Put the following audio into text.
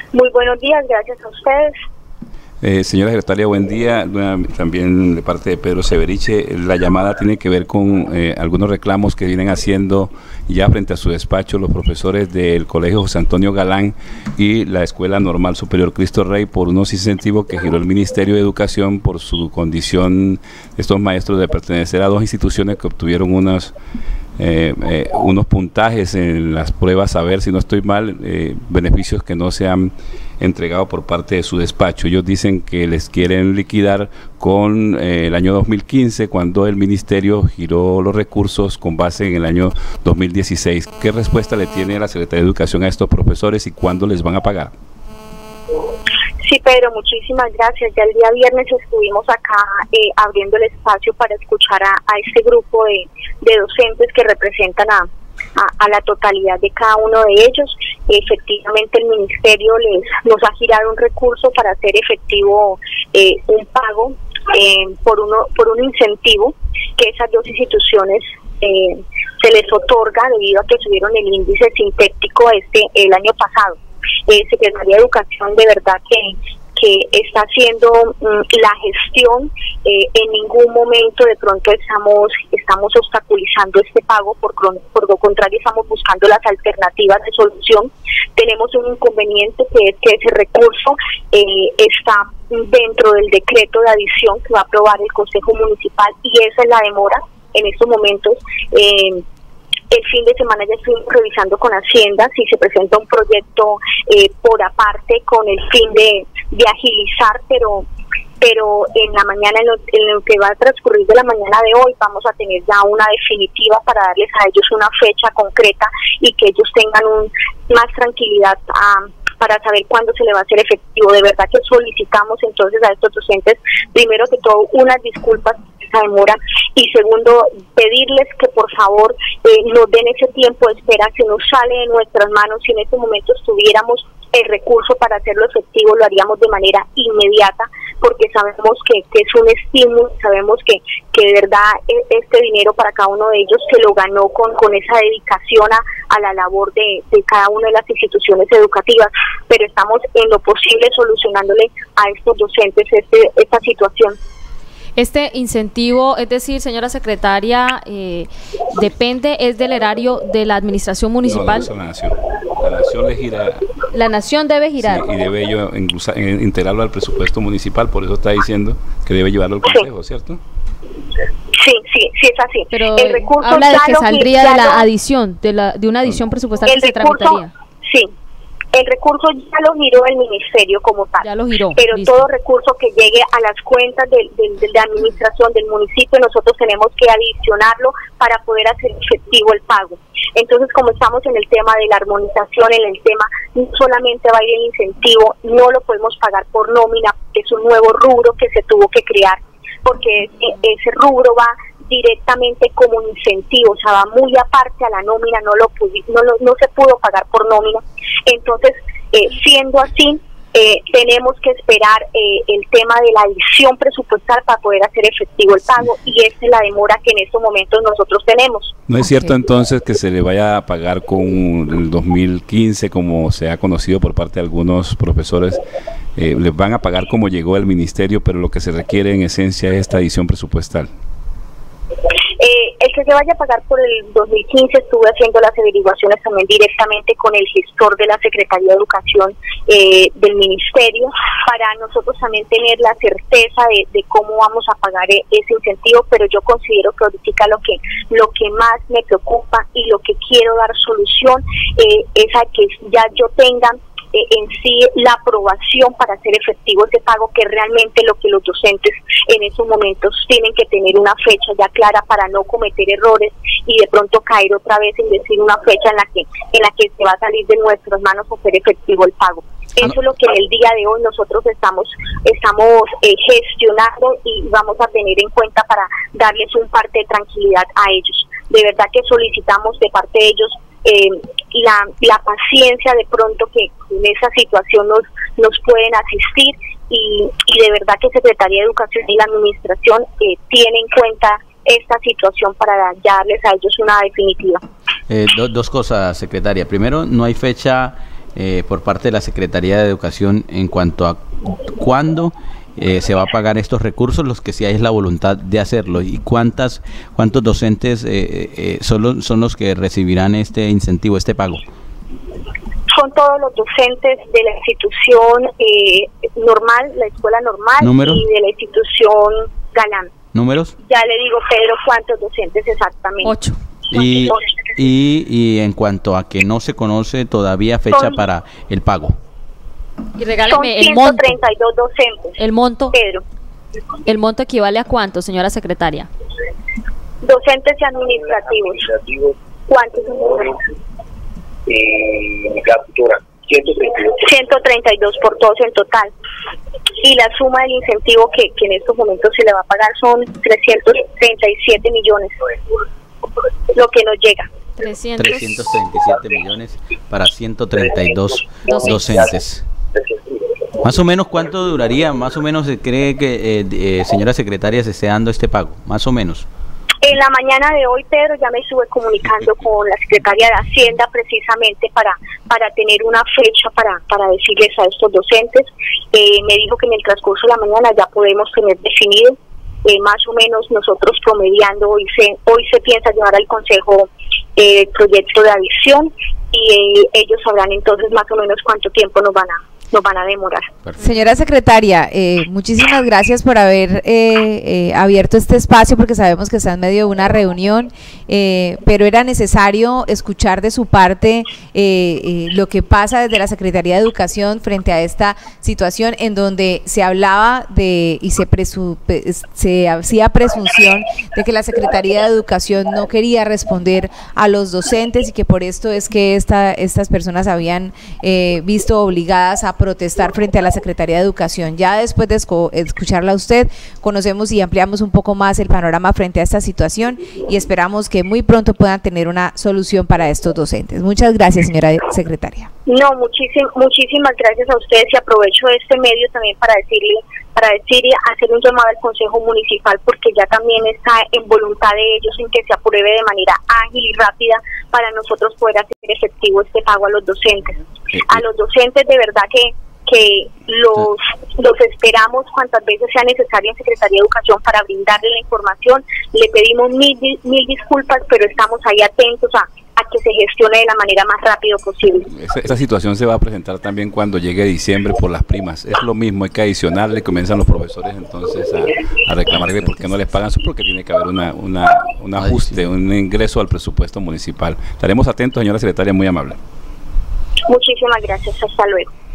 Muy buenos días, gracias a ustedes. Señora secretaria, buen día. También de parte de Pedro Severiche, la llamada tiene que ver con algunos reclamos que vienen haciendo ya frente a su despacho los profesores del Colegio José Antonio Galán y la Escuela Normal Superior Cristo Rey por unos incentivos que giró el Ministerio de Educación por su condición de estos maestros de pertenecer a dos instituciones que obtuvieron unos puntajes en las pruebas, a ver si no estoy mal, beneficios que no se han entregado por parte de su despacho. Ellos dicen que les quieren liquidar con el año 2015, cuando el ministerio giró los recursos con base en el año 2016. ¿Qué respuesta le tiene la Secretaría de Educación a estos profesores y cuándo les van a pagar? Sí, Pedro, muchísimas gracias. Ya el día viernes estuvimos acá abriendo el espacio para escuchar a este grupo de docentes que representan a la totalidad de cada uno de ellos. Efectivamente, el ministerio nos ha girado un recurso para hacer efectivo un pago por un incentivo que esas dos instituciones se les otorga debido a que subieron el índice sintético el año pasado. Secretaría de Educación de verdad que está haciendo la gestión. En ningún momento de pronto estamos obstaculizando este pago, por lo contrario estamos buscando las alternativas de solución. Tenemos un inconveniente, que es que ese recurso está dentro del decreto de adición que va a aprobar el Consejo Municipal, y esa es la demora en estos momentos. El fin de semana ya estuvimos revisando con Hacienda si se presenta un proyecto por aparte con el fin de agilizar, pero en la mañana, en lo que va a transcurrir de la mañana de hoy, vamos a tener ya una definitiva para darles a ellos una fecha concreta y que ellos tengan más tranquilidad para saber cuándo se le va a hacer efectivo. De verdad que solicitamos entonces a estos docentes, primero que todo, unas disculpas por esa demora, y segundo, pedirles que por favor nos den ese tiempo de espera que nos sale de nuestras manos. Si en este momento tuviéramos el recurso para hacerlo efectivo, lo haríamos de manera inmediata, porque sabemos que es un estímulo, sabemos que de verdad este dinero para cada uno de ellos se lo ganó con esa dedicación a la labor de cada una de las instituciones educativas, pero estamos en lo posible solucionándole a estos docentes esta situación. Este incentivo, es decir, señora secretaria, es del erario de la administración municipal. No, la nación. La nación le gira. La nación debe girar. Sí, y debe ello integrarlo al presupuesto municipal, por eso está diciendo que debe llevarlo al Consejo, sí. ¿Cierto? Sí, es así. Pero el recurso habla de que saldría de la adición, de una adición presupuestal que se tramitaría. Sí. El recurso ya lo giró el ministerio como tal, ya lo giró, pero listo. Todo recurso que llegue a las cuentas de la administración del municipio, nosotros tenemos que adicionarlo para poder hacer efectivo el pago. Entonces, como estamos en el tema de la armonización, en el tema, no solamente va a ir el incentivo, no lo podemos pagar por nómina, porque es un nuevo rubro que se tuvo que crear, porque ese rubro va directamente como incentivo, o sea, va muy aparte a la nómina, no se pudo pagar por nómina. Entonces, siendo así, tenemos que esperar el tema de la adición presupuestal para poder hacer efectivo el pago, y esa es la demora que en estos momentos nosotros tenemos. ¿No es cierto entonces que se le vaya a pagar con el 2015, como se ha conocido por parte de algunos profesores? Les van a pagar como llegó el ministerio, pero lo que se requiere en esencia es esta adición presupuestal. El que se vaya a pagar por el 2015, estuve haciendo las averiguaciones también directamente con el gestor de la Secretaría de Educación del Ministerio, para nosotros también tener la certeza de cómo vamos a pagar ese incentivo, pero yo considero que ahorita lo que más me preocupa y lo que quiero dar solución es a que ya yo tenga en sí la aprobación para hacer efectivo ese pago, que realmente lo que los docentes en esos momentos tienen que tener una fecha ya clara para no cometer errores y de pronto caer otra vez en decir una fecha en la que se va a salir de nuestras manos hacer efectivo el pago. Eso es lo que en el día de hoy nosotros estamos gestionando y vamos a tener en cuenta para darles un parte de tranquilidad a ellos. De verdad que solicitamos de parte de ellos la paciencia de pronto que en esa situación nos pueden asistir, y de verdad que Secretaría de Educación y la Administración tienen en cuenta esta situación para darles a ellos una definitiva. Dos cosas, secretaria. Primero, no hay fecha por parte de la Secretaría de Educación en cuanto a cuándo se va a pagar estos recursos, los que sí hay la voluntad de hacerlo, y cuántos docentes son los que recibirán este incentivo, este pago? Son todos los docentes de la institución normal, la escuela normal. ¿Número? Y de la institución Galán. ¿Números? Ya le digo, Pedro, cuántos docentes exactamente. 8. Y en cuanto a que no se conoce todavía fecha para el pago. Y regáleme el monto. 132 docentes. El monto. Pedro. ¿El monto equivale a cuánto, señora secretaria? Docentes y administrativos. ¿Cuántos son? La futura, 132 por todos en total. Y la suma del incentivo que en estos momentos se le va a pagar son 337 millones, lo que nos llega. 337 millones para 132 docentes. Más o menos, ¿cuánto duraría? Más o menos cree que, señora secretaria, se esté dando este pago, más o menos. En la mañana de hoy, Pedro, ya me estuve comunicando con la Secretaría de Hacienda precisamente para tener una fecha para decirles a estos docentes. Me dijo que en el transcurso de la mañana ya podemos tener definido, más o menos nosotros promediando, hoy se piensa llevar al Consejo el proyecto de adición y ellos sabrán entonces más o menos cuánto tiempo nos van a demorar. Perfecto. Señora secretaria, muchísimas gracias por haber abierto este espacio, porque sabemos que está en medio de una reunión, pero era necesario escuchar de su parte lo que pasa desde la Secretaría de Educación frente a esta situación en donde se hablaba de y se hacía presunción de que la Secretaría de Educación no quería responder a los docentes y que por esto es que estas personas habían visto obligadas a protestar frente a la Secretaría de Educación. Ya después de escucharla a usted, conocemos y ampliamos un poco más el panorama frente a esta situación y esperamos que muy pronto puedan tener una solución para estos docentes. Muchas gracias, señora secretaria. No, muchísimas gracias a ustedes, y aprovecho este medio también para decir y hacer un llamado al Consejo Municipal, porque ya también está en voluntad de ellos en que se apruebe de manera ágil y rápida para nosotros poder hacer efectivo este pago a los docentes. A los docentes de verdad que los esperamos cuantas veces sea necesario en Secretaría de Educación para brindarle la información. Le pedimos mil disculpas, pero estamos ahí atentos a que se gestione de la manera más rápido posible. Esa situación se va a presentar también cuando llegue diciembre por las primas. Es lo mismo, hay que adicionarle, comienzan los profesores entonces a reclamar que por qué no les pagan, porque tiene que haber un ajuste, un ingreso al presupuesto municipal. Estaremos atentos, señora secretaria, muy amable. Muchísimas gracias, hasta luego.